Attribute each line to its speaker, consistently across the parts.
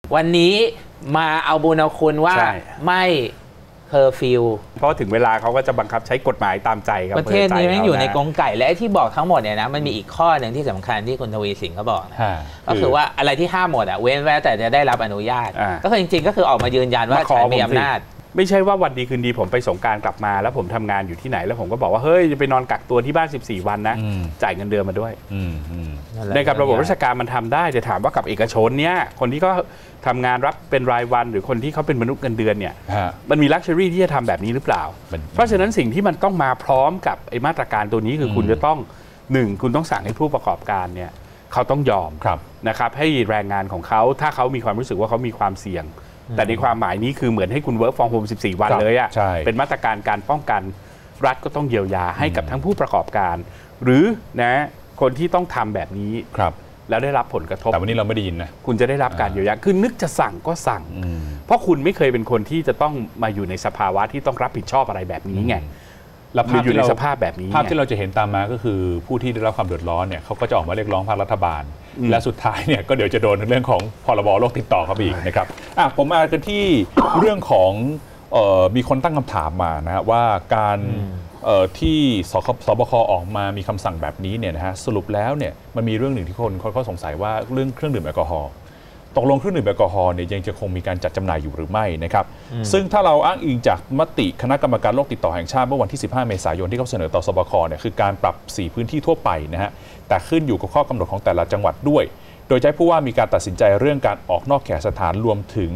Speaker 1: วันนี้มาเอาบุญเอาคุณว่าไม่เคอร์ฟิว
Speaker 2: เพราะถึงเวลาเขาก็จะบังคับใช้กฎหมายตามใจครับ
Speaker 1: ประเทศนี้ไม่อยู่ในกรงไก่และไอ้ที่บอกทั้งหมดเนี่ยนะมันมีอีกข้อหนึ่งที่สำคัญที่คุณทวีสินเขาบอกก็คือว่าอะไรที่ห้ามหมดเว้นไว้แต่จะได้รับอนุญาตก็คือจริงๆก็คือออกมายืนยันว่าฉันมีอำนาจ
Speaker 2: ไม่ใช่ว่าวันดีคืนดีผมไปสงกรานต์กลับมาแล้วผมทำงานอยู่ที่ไหนแล้วผมก็บอกว่าเฮ้ยจะไปนอนกักตัวที่บ้าน14 วันนะจ่ายเงินเดือนมาด้วยในกับระบบราชการมันทำได้แต่ถามว่ากับเอกชนเนี่ยคนที่ก็ทำงานรับเป็นรายวันหรือคนที่เขาเป็นมนุษย์เงินเดือนเนี่ยมันมีลักชัวรี่ที่จะทำแบบนี้หรือเปล่าเพราะฉะนั้นสิ่งที่มันต้องมาพร้อมกับไอ้มาตรการตัวนี้คือคุณจะต้องคุณต้องสั่งให้ผู้ประกอบการเนี่ยเขาต้องยอมนะครับให้แรงงานของเขาถ้าเขามีความรู้สึกว่าเขามีความเสี่ยงแต่ในความหมายนี้คือเหมือนให้คุณ work from home 14 วันเลยเป็นมาตรการการป้องกันรัฐก็ต้องเยียวยาให้กับทั้งผู้ประกอบการหรือนะคนที่ต้องทำแบบนี้แล้วได้รับผลกระทบ
Speaker 3: แต่วันนี้เราไม่ได้ยินนะ
Speaker 2: คุณจะได้รับการเยียวยาคือนึกจะสั่งก็สั่งเพราะคุณไม่เคยเป็นคนที่จะต้องมาอยู่ในสภาวะที่ต้องรับผิดชอบอะไรแบบนี้ไง
Speaker 3: แล้วภาพ
Speaker 2: อยู่ในสภาพแบบนี้
Speaker 3: ภาพที่เราจะเห็นตามมาก็คือผู้ที่ได้รับความเดือดร้อนเนี่ยเขาก็จะออกมาเรียกร้องภาครัฐบาลและสุดท้ายเนี่ยก็เดี๋ยวจะโดนเรื่องของพรบโรคติดต่อเข้าไปอีกนะครับผมมากันที่เรื่องของมีคนตั้งคำถามมานะฮะว่าการที่สบคออกมามีคำสั่งแบบนี้เนี่ยนะฮะสรุปแล้วเนี่ยมันมีเรื่องหนึ่งที่คนเขาสงสัยว่าเรื่องเครื่องดื่มแอลกอฮอล์ตกลงเครื่องดื่มแอลกอฮอล์เนี่ยยังจะคงมีการจัดจำหน่ายอยู่หรือไม่นะครับซึ่งถ้าเราอ้างอิงจากมติคณะกรรมการโรคติดต่อแห่งชาติเมื่อวันที่15 เมษายนที่เขาเสนอต่อสบคเนี่ยคือการปรับ4พื้นที่ทั่วไปนะฮะแต่ขึ้นอยู่กับข้อกำหนดของแต่ละจังหวัดด้วยโดยใช้ผู้ว่ามีการตัดสินใจเรื่องการออกนอกเขตสถานรวมถึง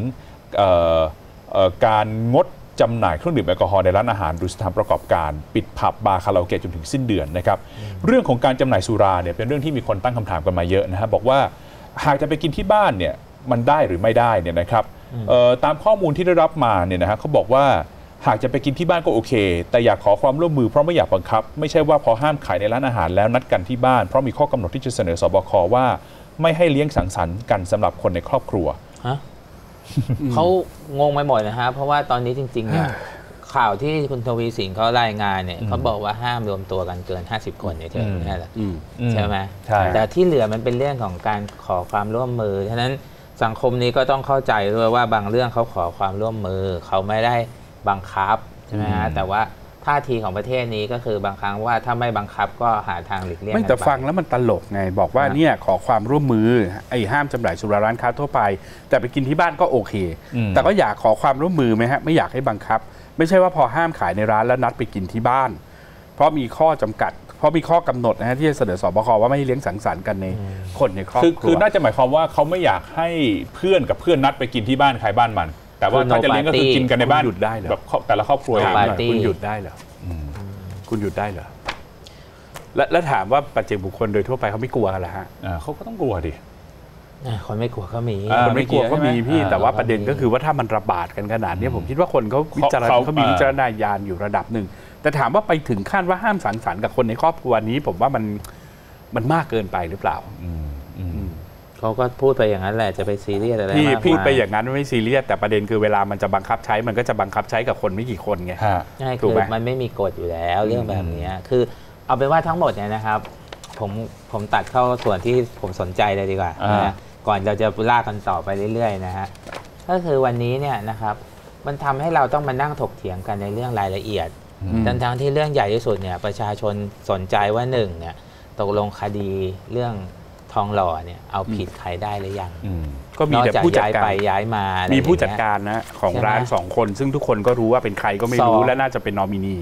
Speaker 3: การงดจำหน่ายเครื่องดื่มแอลกอฮอล์ในร้านอาหารหรือสถานประกอบการปิดผับบาร์คาราโอเกะจนถึงสิ้นเดือนนะครับเรื่องของการจำหน่ายสุราเนี่ยเป็นเรื่องที่มีคนตั้งคำถามกันมาเยอะนะฮะบอกว่าหากจะไปกินที่บ้านเนี่ยมันได้หรือไม่ได้เนี่ยนะครับตามข้อมูลที่ได้รับมาเนี่ยนะฮะเขาบอกว่าหากจะไปกินที่บ้านก็โอเคแต่อยากขอความร่วมมือเพราะไม่อยากบังคับไม่ใช่ว่าพอห้ามขายในร้านอาหารแล้วนัดกันที่บ้านเพราะมีข้อกำหนดที่จะเสนอสบคว่าไม่ให้เลี้ยงสังสรรค์กันสำหรับคนในครอบครัว
Speaker 1: เขางงไปหมดนะฮะเพราะว่าตอนนี้จริงๆเนี่ยข่าวที่คุณทวีสินเขารายงานเนี่ยเขาบอกว่าห้ามรวมตัวกันเกิน50 คนเนี่ยเท่านั้นแหละใช่ไหมแต่ที่เหลือมันเป็นเรื่องของการขอความร่วมมือฉะนั้นสังคมนี้ก็ต้องเข้าใจด้วยว่าบางเรื่องเขาขอความร่วมมือเขาไม่ได้บังคับใช่ไหมฮะแต่ว่าท่าทีของประเทศนี้ก็คือบางครั้งว่าถ้าไม่บังคับก็หาทางหลีกเลี่ยง
Speaker 2: ไม่แต่ฟังแล้วมันตลกไงบอกว่าเนี่ยขอความร่วมมือไอ้ห้ามจำหน่ายสุราร้านค้าทั่วไปแต่ไปกินที่บ้านก็โอเคแต่ก็อยากขอความร่วมมือไหมฮะไม่อยากให้บังคับไม่ใช่ว่าพอห้ามขายในร้านแล้วนัดไปกินที่บ้านเพราะมีข้อจำกัดเพราะมีข้อกำหนดนะฮะที่จะเสนอสบคว่าไม่ให้เลี้ยงสังสรรค์กันในคนในครอบครัว
Speaker 3: คือน่าจะหมายความว่าเขาไม่อยากให้เพื่อนกับเพื่อนนัดไปกินที่บ้านใครบ้านมันแต่ว่าถ้าจะเลี้ยงก็คือกินกันในบ้าน
Speaker 2: หยุดได้เหรอ
Speaker 3: แบบแต่ละครอบครัว
Speaker 2: คุณหยุดได้เหรอคุณหยุดได้เหรอแล้วถามว่าปัจเจกบุคคลโดยทั่วไปเขาไม่กลัวกันเหรอฮะ
Speaker 3: เขาก็ต้องกลัวดิ
Speaker 1: คนไม่กลัวก็มี
Speaker 2: คนไม่กลัวก็มีพี่แต่ว่าประเด็นก็คือว่าถ้ามันระบาดกันขนาดนี้ผมคิดว่าคนเขาวิจารณ์เขามีวิจารณญาณอยู่ระดับหนึ่งแต่ถามว่าไปถึงขั้นว่าห้ามสังสรรค์กับคนในครอบครัวนี้ผมว่ามันมากเกินไปหรือเปล่า
Speaker 1: เขาก็พูดไปอย่างนั้นแหละจะไปซีเรียสอะไร
Speaker 2: พี่พูดไปอย่างนั้นไม่ซีเรียสแต่ประเด็นคือเวลามันจะบังคับใช้มันก็จะบังคับใช้กับคนไม่กี่คนไง
Speaker 1: ใช่คือมันไม่มีกฎอยู่แล้วเรื่องแบบนี้คือเอาเป็นว่าทั้งหมดเนี่ยนะครับผมตัดเข้าส่วนที่ผมสนใจเลยดีกว่านะก่อนเราจะลากกันต่อไปเรื่อยๆนะฮะก็คือวันนี้เนี่ยนะครับมันทำให้เราต้องมานั่งถกเถียงกันในเรื่องรายละเอียดทั้งที่เรื่องใหญ่ที่สุดเนี่ยประชาชนสนใจว่าหนึ่งเนี่ยตกลงคดีเรื่องทองหล่อเนี่ยเอาผิดใครได้หรือยัง
Speaker 2: ก็มีแต่ผู้จัดการ
Speaker 1: ไปย้ายมา
Speaker 2: มีผู้จัดการนะของร้าน2 คนซึ่งทุกคนก็รู้ว่าเป็นใครก็ไม่รู้และน่าจะเป็นนอมินี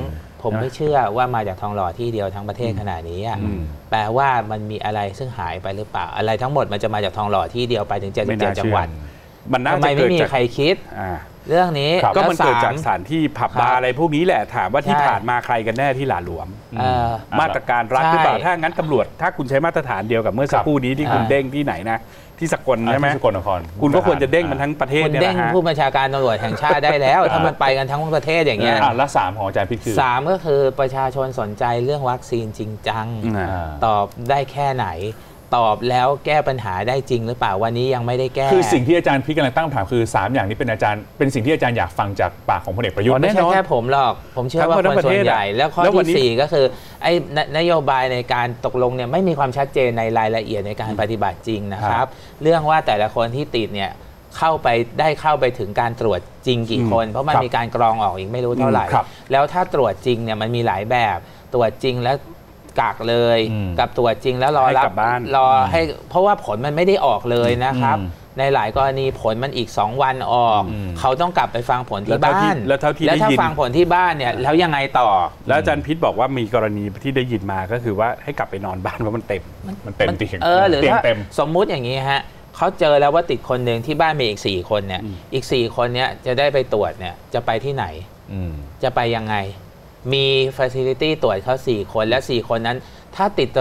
Speaker 1: 2ผมไม่เชื่อว่ามาจากทองหล่อที่เดียวทั้งประเทศขนาดนี้แปลว่ามันมีอะไรซึ่งหายไปหรือเปล่าอะไรทั้งหมดมันจะมาจากทองหล่อที่เดียวไปถึง77 จังหวัด
Speaker 2: มันน่าจะ
Speaker 1: ไม่มีใครคิดเรื่องนี้
Speaker 2: ก็มันเกิดจากสถานที่ผับบาร์อะไรพวกนี้แหละถามว่าที่ผ่านมาใครกันแน่ที่หลาหลวมมาตรการรัฐหรือเปล่าถ้างั้นตำรวจถ้าคุณใช้มาตรฐานเดียวกับเมื่อสักครู่นี้ที่คุณเด้งที่ไหนนะที่สกลใช่ไหม
Speaker 3: สกลนคร
Speaker 2: คุณก็ควรจะเด้งมันทั้งประเทศ
Speaker 1: เนี่ยนะฮะเด้งผู้บัญชาการตำรวจแห่งชาติได้แล้วถ้ามันไปกันทั้งประเทศอย่างเงี้ย
Speaker 3: และ3ของอาจารย์พิษคือ
Speaker 1: 3ก็คือประชาชนสนใจเรื่องวัคซีนจริงจังตอบได้แค่ไหนตอบแล้วแก้ปัญหาได้จริงหรือเปล่าวันนี้ยังไม่ได้แก้
Speaker 3: คือสิ่งที่อาจารย์พิษกำลังตั้งคำถามคือ3อย่างนี้เป็นสิ่งที่อาจารย์อยากฟังจากปากของพลเอกประยุทธ์
Speaker 1: ไม่ใช่แค่ผมหรอกผมเชื่อว่าคนส่วนใหญ่แล้วข้อที่4ก็คือไอ้นโยบายในการตกลงเนี่ยไม่มีความชัดเจนในรายละเอียดในการปฏิบัติจริงนะครับเรื่องว่าแต่ละคนที่ติดเนี่ยเข้าไปถึงการตรวจจริงกี่คน เพราะมันมีการกรองออกอีกไม่รู้เท่าไหร่แล้วถ้าตรวจจริงเนี่ยมันมีหลายแบบตรวจจริงแล้วกักเลยกับตรวจจริงแล้วรอรับรอให้เพราะว่าผลมันไม่ได้ออกเลยนะครับในหลายกรณีผลมันอีก2 วันออกเขาต้องกลับไปฟังผลที่บ้าน
Speaker 2: แล้ว
Speaker 1: ถ้าฟังผลที่บ้านเนี่ยแล้วยังไงต่อ
Speaker 2: แล้วอาจารย์พิษบอกว่ามีกรณีที่ได้ยินมาก็คือว่าให้กลับไปนอนบ้านเพราะมันเต็ม
Speaker 3: เตียง
Speaker 1: หรือถ้าสมมุติอย่างนี้ฮะเขาเจอแล้วว่าติดคนหนึ่งที่บ้านมีอีก4 คนเนี่ยอีก4 คนเนี่ยจะได้ไปตรวจเนี่ยจะไปที่ไหนจะไปยังไงมี facility ตรวจเขา4 คนและ4 คนนั้นถ้าติด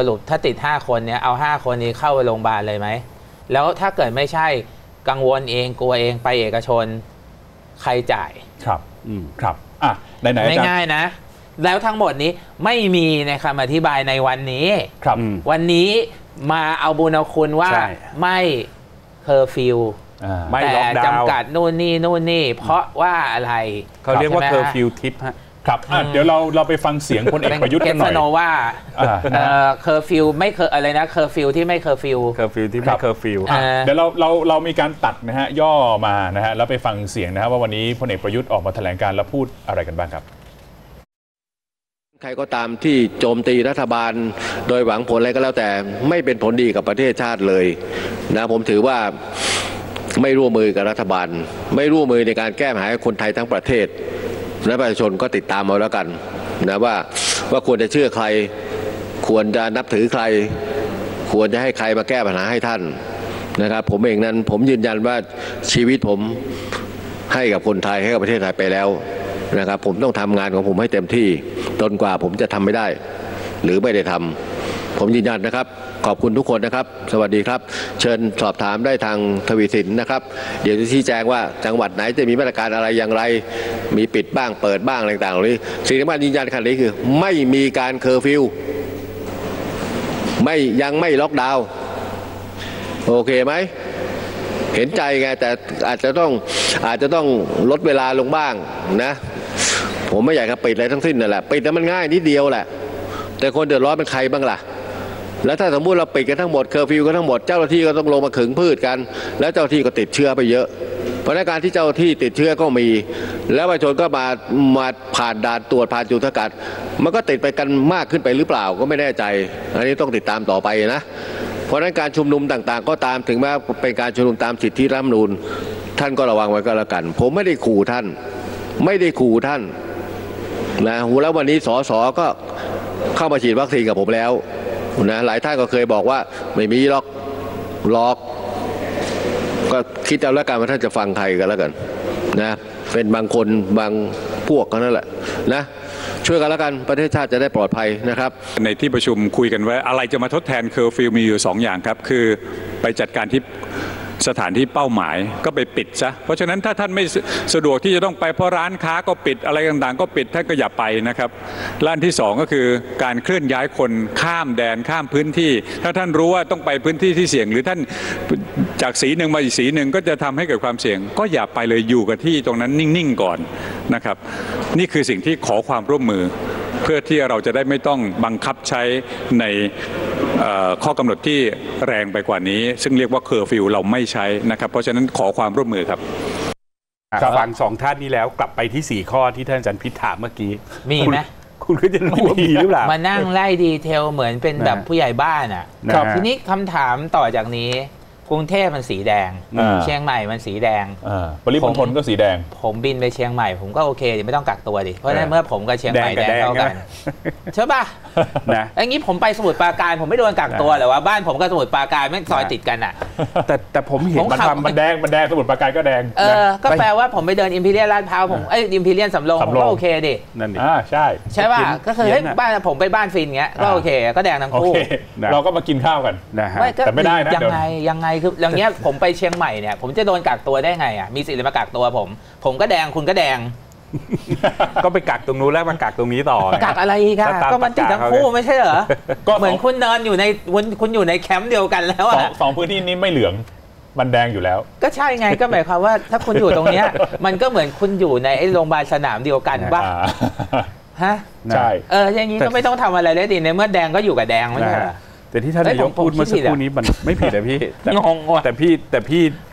Speaker 1: 5 คนเนี่ยเอา5 คนนี้เข้าโรงพยาบาลเลยไหมแล้วถ้าเกิดไม่ใช่กังวลเองกลัวเองไปเอกชนใครจ่าย
Speaker 3: ครับครับอ่ะไหนๆ
Speaker 1: ไม่ง่ายนะแล้วทั้งหมดนี้ไม่มีในคำอธิบายในวันนี้
Speaker 3: ครับ
Speaker 1: วันนี้มาเอาบุญเอาคุณว่าไม่เคอร์ฟิวแต่จำกัดนู่นนี่เพราะว่าอะไร
Speaker 2: เขาเรียกว่าเคอร์ฟิวทิปฮะ
Speaker 3: ครับเดี๋ยวเราไปฟังเสียงพลเอกประยุทธ์กันหน่อย
Speaker 1: ว่าเคอร์ฟิวไม่เคออะไรนะเคอร์ฟิวที่ไม่เคอร์ฟิว
Speaker 2: ที่ไม่เคอร์ฟิว
Speaker 3: เดี๋ยวเรามีการตัดนะฮะย่อมานะฮะแล้วไปฟังเสียงนะฮะว่าวันนี้พลเอกประยุทธ์ออกมาแถลงการแล้วพูดอะไรกันบ้างครับ
Speaker 4: ใครก็ตามที่โจมตีรัฐบาลโดยหวังผลอะไรก็แล้วแต่ไม่เป็นผลดีกับประเทศชาติเลยนะผมถือว่าไม่ร่วมมือกับรัฐบาลไม่ร่วมมือในการแก้ปัญหาให้คนไทยทั้งประเทศและประชาชนก็ติดตามเอาแล้วกันนะว่าควรจะเชื่อใครควรจะนับถือใครควรจะให้ใครมาแก้ปัญหาให้ท่านนะครับผมเองนั้นผมยืนยันว่าชีวิตผมให้กับคนไทยให้กับประเทศไทยไปแล้วนะครับผมต้องทำงานของผมให้เต็มที่จนกว่าผมจะทำไม่ได้หรือไม่ได้ทำผมยืนยันนะครับขอบคุณทุกคนนะครับสวัสดีครับเชิญสอบถามได้ทางทวีสินนะครับเดี๋ยวจะชี้แจงว่าจังหวัดไหนจะมีมาตรการอะไรอย่างไรมีปิดบ้างเปิดบ้างอะไรต่างๆเหล่านี้สิ่งที่ผมยืนยันขณะนี้คือไม่มีการเคอร์ฟิวยังไม่ล็อกดาวน์โอเคไหมเห็นใจไงแต่อาจจะต้องลดเวลาลงบ้างนะผมไม่อยากจะปิดอะไรทั้งสิ้นนั่นแหละปิดแต่มันง่ายนิดเดียวแหละแต่คนเดือดร้อนเป็นใครบ้างล่ะแล้วถ้าสมมุติเราปิดกันทั้งหมดเคอร์ฟิวกันทั้งหมดเจ้าหน้าที่ก็ต้องลงมาขึงพืชกันแล้วเจ้าหน้าที่ก็ติดเชื้อไปเยอะเพราะในการที่เจ้าหน้าที่ติดเชื้อก็มีแล้วประชาชนก็มาผ่านด่านตรวจผ่านจุดสกัดมันก็ติดไปกันมากขึ้นไปหรือเปล่าก็ไม่แน่ใจอันนี้ต้องติดตามต่อไปนะเพราะฉะนั้นการชุมนุมต่างๆก็ตามถึงแม้เป็นการชุมนุมตามสิทธิรัฐธรรมนูญท่านก็ระวังไว้ก็แล้วกันผมไม่ได้ขู่ท่านนะแล้ววันนี้สสก็เข้ามาฉีดวัคซีนกับผมแล้วนะหลายท่านก็เคยบอกว่าไม่มีล็อกก็คิดเอาแล้วกันว่าท่านจะฟังใครกันแล้วกันนะเป็นบางคนบางพวกกันนั่นแหละนะช่วยกันแล้วกันประเทศชาติจะได้ปลอดภัยนะครับ
Speaker 5: ในที่ประชุมคุยกันว่าอะไรจะมาทดแทนเคอร์ฟิวมีอยู่2 อย่างครับคือไปจัดการที่สถานที่เป้าหมายก็ไปปิดซะเพราะฉะนั้นถ้าท่านไม่สะดวกที่จะต้องไปเพราะร้านค้าก็ปิดอะไรต่างๆก็ปิดท่านก็อย่าไปนะครับด้านที่2ก็คือการเคลื่อนย้ายคนข้ามแดนข้ามพื้นที่ถ้าท่านรู้ว่าต้องไปพื้นที่ที่เสี่ยงหรือท่านจากสีหนึ่งมาอีกสีหนึ่งก็จะทำให้เกิดความเสี่ยงก็อย่าไปเลยอยู่กับที่ตรงนั้นนิ่งๆก่อนนะครับนี่คือสิ่งที่ขอความร่วมมือเพื่อที่เราจะได้ไม่ต้องบังคับใช้ในข้อกำหนดที่แรงไปกว่านี้ซึ่งเรียกว่าเคอร์ฟิวเราไม่ใช้นะครับเพราะฉะนั้นขอความร่วมมือครับ
Speaker 2: ฟัง2 ท่านนี้แล้วกลับไปที่4 ข้อที่ท่านอาจารย์พิษถามเมื่อกี้
Speaker 1: มีไหม
Speaker 2: คุณก็จะรู้ว่ามีหรือเปล่า
Speaker 1: มานั่งไล่ดีเทลเหมือนเป็นแบบผู้ใหญ่บ้านอ่ะทีนี้คำถามต่อจากนี้กรุงเทพมันสีแดงเชียงใหม่มันสีแดง
Speaker 3: ปริมณฑลก็สีแดง
Speaker 1: ผมบินไปเชียงใหม่ผมก็โอเคไม่ต้องกักตัวดิเพราะฉะนั้นเมื่อผมกับเชียงใหม่แดงเท่ากันใช่ป่ะนะอย่างนี้ผมไปสมุทรปราการผมไม่โดนกักตัวหรอว่าบ้านผมกับสมุทรปราการไม่ซอยติดกันอ่ะ
Speaker 2: แต่ผมเห็น
Speaker 3: มันแดงสมุทรปราการก็แดง
Speaker 1: ก็แปลว่าผมไปเดินอิมพีเรียลลาดพร้าวผมอิมพีเรียลสำโรงผมก็โอเคดิ
Speaker 2: นั่นดิ
Speaker 1: ใช่ป่ะก็คือบ้านผมไปบ้านฟินเงี้ยก็โอเคก็แดงทั้งคู่
Speaker 3: เราก็มากินข้าวกันแต่ไม่ได้นะ
Speaker 1: ยังไงคืออย่างเงี้ยผมไปเชียงใหม่เนี่ยผมจะโดนกักตัวได้ไงอ่ะมีสิทธิ์มากักตัวผมก็แดงคุณก็แดง
Speaker 2: ก็ไปกักตรงนู้นแล้วมากักตรงนี้ต่อ
Speaker 1: กักอะไรกันก็มันติดทั้งคู่ไม่ใช่เหรอก็เหมือนคุณเดินอยู่ในคุณอยู่ในแคมป์เดียวกันแล้วอ่ะ
Speaker 3: 2พื้นที่นี้ไม่เหลืองมันแดงอยู่แล้ว
Speaker 1: ก็ใช่ไงก็หมายความว่าถ้าคุณอยู่ตรงเนี้ยมันก็เหมือนคุณอยู่ในไอ้โรงพยาบาลสนามเดียวกันป่ะฮะ
Speaker 3: ใช่
Speaker 1: อย่างนี้ก็ไม่ต้องทำอะไรเลยดิในเมื่อแดงก็อยู่กับแดงไม่ใช่เหรอ
Speaker 2: แต่ที่ท่านนายกพูดเมื่อสักครู่นี้มันไม่ผิดนะพี่งงว่ะแต่พี่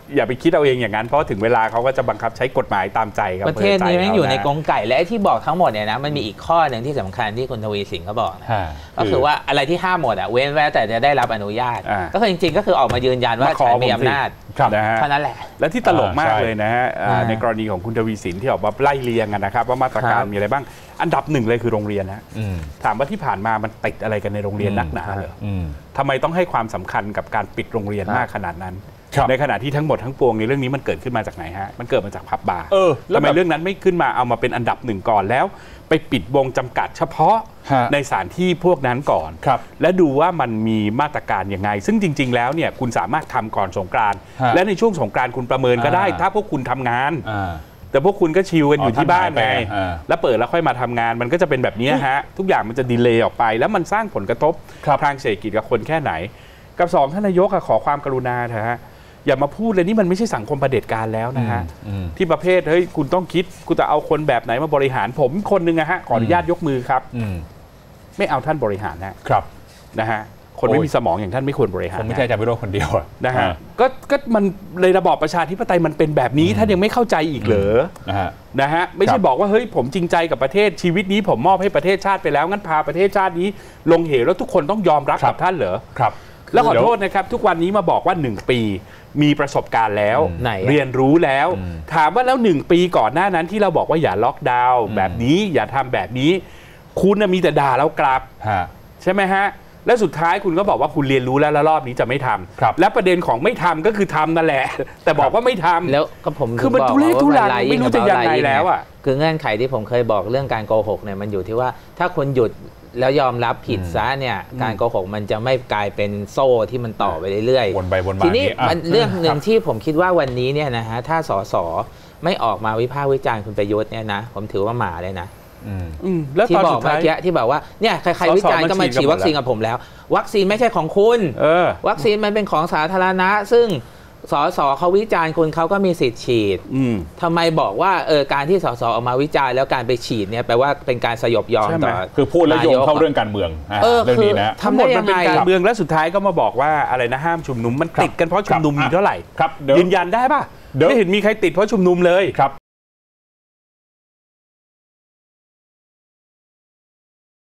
Speaker 2: อย่าไปคิดเอาเองอย่างนั้นเพราะถึงเวลาเขาก็จะบังคับใช้กฎหมายตามใจกับ
Speaker 1: ประเทศนี้แม่งอยู่ในกรงไก่และที่บอกทั้งหมดเนี่ยนะมันมีอีกข้อหนึ่งที่สำคัญที่คุณทวีสินเขาบอกก็คือว่าอะไรที่ห้ามหมดเว้นไว้แต่จะได้รับอนุญาตก็คือจริงๆก็คือออกมายืนยันว่าฉันมีอำนาจเท่านั้นแหละ
Speaker 2: และที่ตลกมากเลยนะฮะในกรณีของคุณทวีสินที่ออกมาไล่เรียงนะครับว่ามาตรการมีอะไรบ้างอันดับหนึ่งเลยคือโรงเรียนนะถามว่าที่ผ่านมามันติดอะไรกันในโรงเรียนนักหนาเหรอทำไมต้องให้ความสำคัญกับการปิดโรงเรียนมากขนาดนั้นในขณะที่ทั้งหมดทั้งปวงในเรื่องนี้มันเกิดขึ้นมาจากไหนฮะมันเกิดมาจากผับบาร์ทำไมเรื่องนั้นไม่ขึ้นมาเอามาเป็นอันดับหนึ่งก่อนแล้วไปปิดวงจำกัดเฉพาะในสถานที่พวกนั้นก่อนและดูว่ามันมีมาตรการยังไงซึ่งจริงๆแล้วเนี่ยคุณสามารถทำก่อนสงกรานต์และในช่วงสงกรานต์คุณประเมินก็ได้ถ้าพวกคุณทำงานแต่พวกคุณก็ชิลกันอยู่ที่บ้านไงแล้วเปิดแล้วค่อยมาทำงานมันก็จะเป็นแบบนี้ฮะทุกอย่างมันจะดีเลย์ออกไปแล้วมันสร้างผลกระทบทางเศรษฐกิจกับคนแค่ไหนกับ2ท่านนายกขอความกรุณาเถอะฮะอย่ามาพูดเลยนี่มันไม่ใช่สังคมเผด็จการแล้วนะฮะที่ประเภทเฮ้ยคุณต้องคิดคุณจะเอาคนแบบไหนมาบริหารผมคนหนึ่งนะฮะขออนุญาตยกมือครับไม่เอาท่านบริหารนะฮะคนไม่มีสมองอย่างท่านไม่ควรบริหาร
Speaker 3: ผมไม่ใช่อาจารย์วิโรจน์คนเดียว
Speaker 2: นะฮะก็มันในระบอบประชาธิปไตยมันเป็นแบบนี้ท่านยังไม่เข้าใจอีกเหรอนะฮะไม่ใช่บอกว่าเฮ้ยผมจริงใจกับประเทศชีวิตนี้ผมมอบให้ประเทศชาติไปแล้วงั้นพาประเทศชาตินี้ลงเหวแล้วทุกคนต้องยอมรับกับท่านเหรอแล้วขอโทษนะครับทุกวันนี้มาบอกว่า1ปีมีประสบการณ์แล้วเรียนรู้แล้วถามว่าแล้ว1ปีก่อนหน้านั้นที่เราบอกว่าอย่าล็อกดาวน์แบบนี้อย่าทำแบบนี้คุณมีแต่ด่าแล้วกลับใช่ไหมฮะและสุดท้ายคุณก็บอกว่าคุณเรียนรู้แล้วรอบนี้จะไม่ทำและประเด็นของไม่ทำก็คือทำนั่นแหละแต่บอกว่าไม่ทำ
Speaker 1: แล้วก็ผม
Speaker 2: คือมันทุเรศทุรังไม่รู้จะยังไงแล้วอ่ะ
Speaker 1: คือเงื่อนไขที่ผมเคยบอกเรื่องการโกหกเนี่ยมันอยู่ที่ว่าถ้าคุณหยุดแล้วยอมรับผิดซะเนี่ยการโกหกมันจะไม่กลายเป็นโซ่ที่มันต่อไปเรื่อย
Speaker 3: ๆวนไปวนมา
Speaker 1: ทีนี้มันเรื่องหนึ่งที่ผมคิดว่าวันนี้เนี่ยนะฮะถ้าสสไม่ออกมาวิพากษ์วิจารณ์คุณประยุทธ์เนี่ยนะผมถือว่าหมาเลยนะที่บอกเมื่อกี้ที่บอกว่าเนี่ยใครๆวิจารณ์ก็มาฉีดวัคซีนกับผมแล้ววัคซีนไม่ใช่ของคุณวัคซีนมันเป็นของสาธารณะซึ่งสสเขาวิจารณ์คุณเขาก็มีสิทธิ์ฉีดทำไมบอกว่าการที่สสออกมาวิจารณ์แล้วการไปฉีดเนี่ยแปลว่าเป็นการสยบยอมต่อ
Speaker 3: คือพูดแล้วโยงเข้าเรื่องการเมืองเรื่องนี้นะ
Speaker 2: ทั้งหมดมันเป็นการเมืองและสุดท้ายก็มาบอกว่าอะไรนะห้ามชุมนุมมันติดกันเพราะชุมนุมมีเท่าไหร่ยืนยันได้ป่ะไม่เห็นมีใครติดเพราะชุมนุมเลย